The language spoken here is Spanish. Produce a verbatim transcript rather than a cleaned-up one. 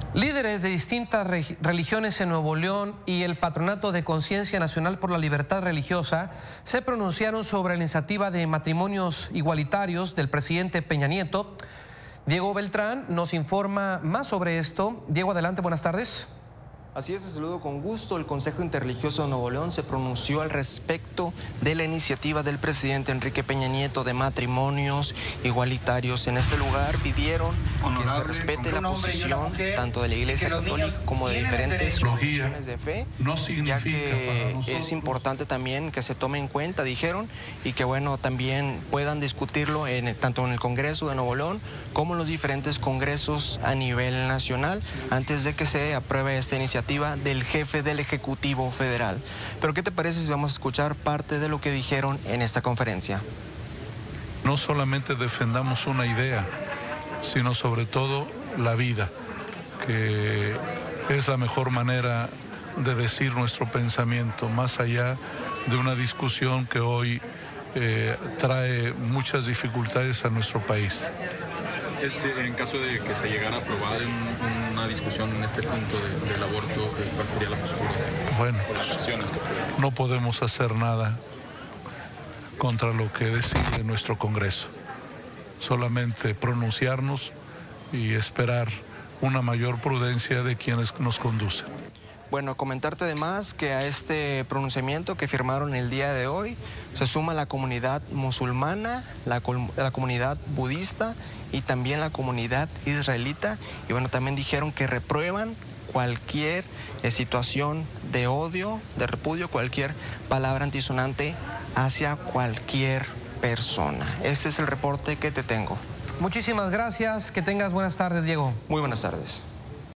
Líderes de distintas re- religiones en Nuevo León y el Patronato de Conciencia Nacional por la Libertad Religiosa se pronunciaron sobre la iniciativa de matrimonios igualitarios del presidente Peña Nieto. Diego Beltrán nos informa más sobre esto. Diego, adelante, buenas tardes. Así es, te saludo con gusto. El Consejo Interreligioso de Nuevo León se pronunció al respecto de la iniciativa del presidente Enrique Peña Nieto de matrimonios igualitarios. En este lugar pidieron que se respete la posición tanto de la Iglesia Católica como de diferentes confesiones de fe, ya que es importante también que se tome en cuenta, dijeron, y que bueno, también puedan discutirlo en el, tanto en el Congreso de Nuevo León como en los diferentes congresos a nivel nacional antes de que se apruebe esta iniciativa del jefe del Ejecutivo Federal. Pero ¿qué te parece si vamos a escuchar parte de lo que dijeron en esta conferencia? No solamente defendamos una idea, sino sobre todo la vida, que es la mejor manera de decir nuestro pensamiento, más allá de una discusión que hoy eh, trae muchas dificultades a nuestro país. Es, en caso de que se llegara a aprobar un, una discusión en este punto de, del aborto, ¿cuál sería la postura? Bueno, o las acciones que podrían? No podemos hacer nada contra lo que decide nuestro Congreso. Solamente pronunciarnos y esperar una mayor prudencia de quienes nos conducen. Bueno, comentarte además que a este pronunciamiento que firmaron el día de hoy se suma la comunidad musulmana, la, la comunidad budista y también la comunidad israelita. Y bueno, también dijeron que reprueban cualquier eh, situación de odio, de repudio, cualquier palabra antisonante hacia cualquier persona. Este es el reporte que te tengo. Muchísimas gracias. Que tengas buenas tardes, Diego. Muy buenas tardes.